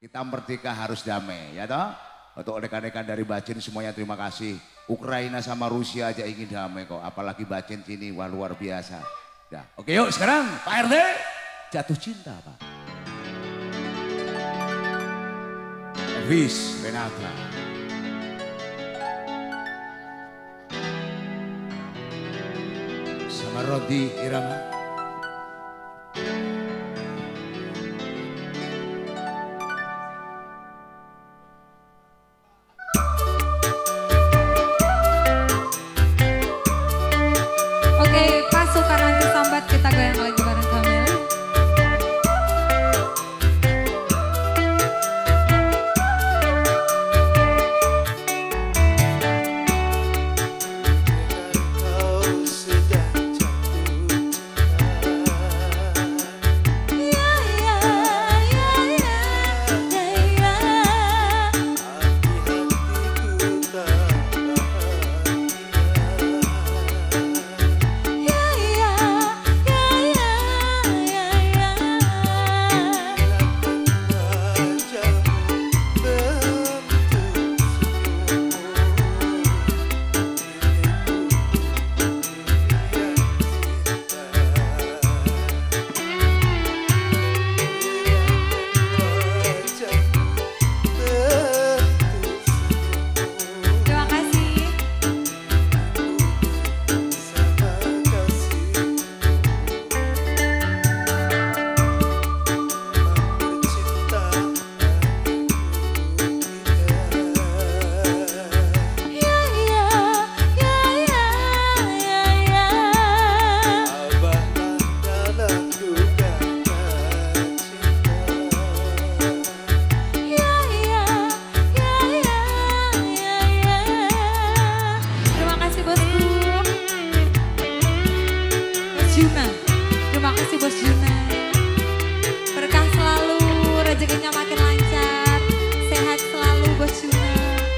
Kita merdeka harus damai, ya toh? Untuk rekan-rekan dari Bacin semuanya terima kasih. Ukraina sama Rusia aja ingin damai kok, apalagi Bacin sini, wah luar biasa. Ya, oke yuk sekarang Pak RT jatuh cinta Pak. Elvis Renata. Sama Rodi Irama. Kita goyang lagi bareng Kamil. Terima kasih Bos Juna. Berkah selalu, rezekinya makin lancar. Sehat selalu Bos Juna.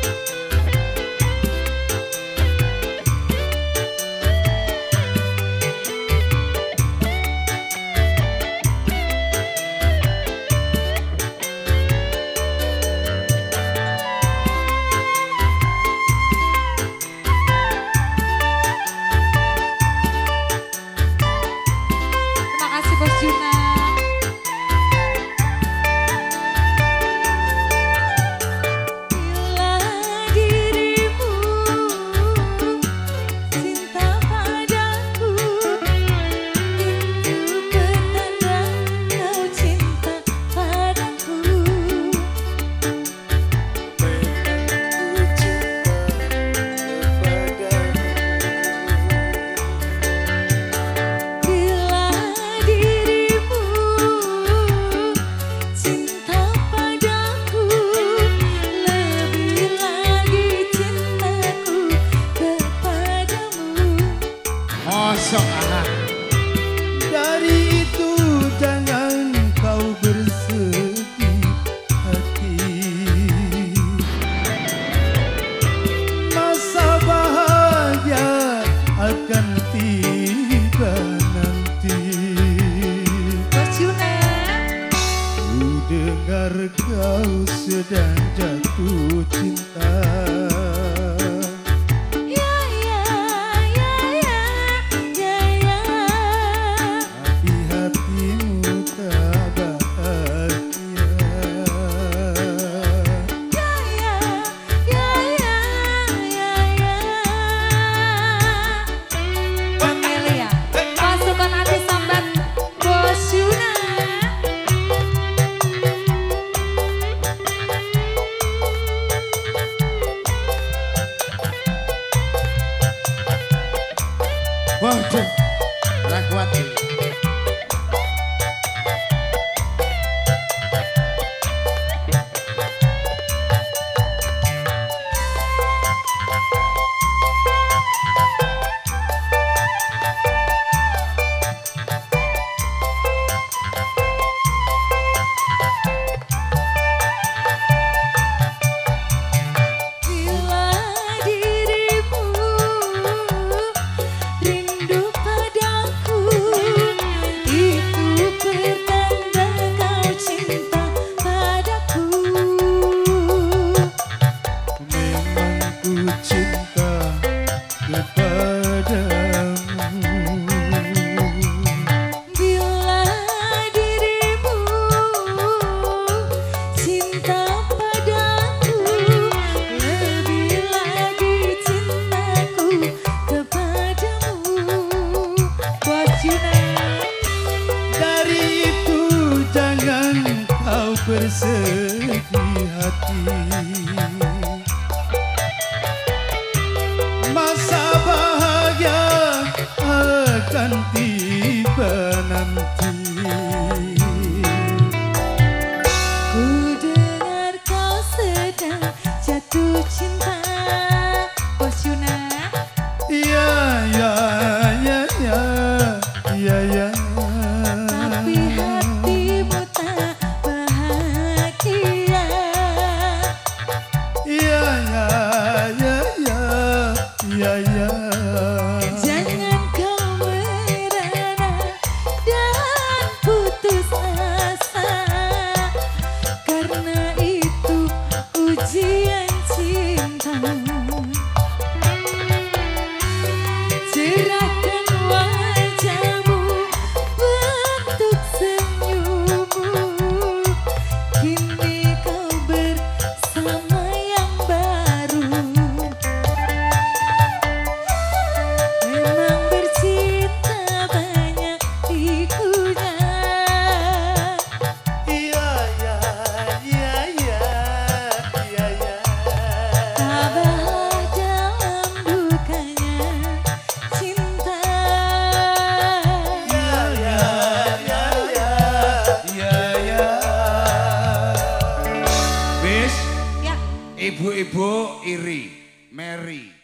Dari itu jangan kau bersedih hati. Masa bahagia akan tiba nanti. Ku dengar kau sedang jatuh cinta. segi hati. Masa bahagia akan tiba nanti. Ku dengar kau sedang jatuh cinta, Bos Yuna. Ya ya ya ya ya ya. Tapi hatimu tak bahagia. Ya ya ya ya ya ya. Jangan kau merana dan putus asa, karena itu ujian cinta. Cerahkan wajahmu, bentuk senyummu, kini kau bersama yang baru. Memang bercinta banyak likunya, Ya ya ya ya ya ya. tabahlah dalam dukanya cinta. Ya ya ya ya ya ya. Bis, Ya, ibu-ibu iri, Mary.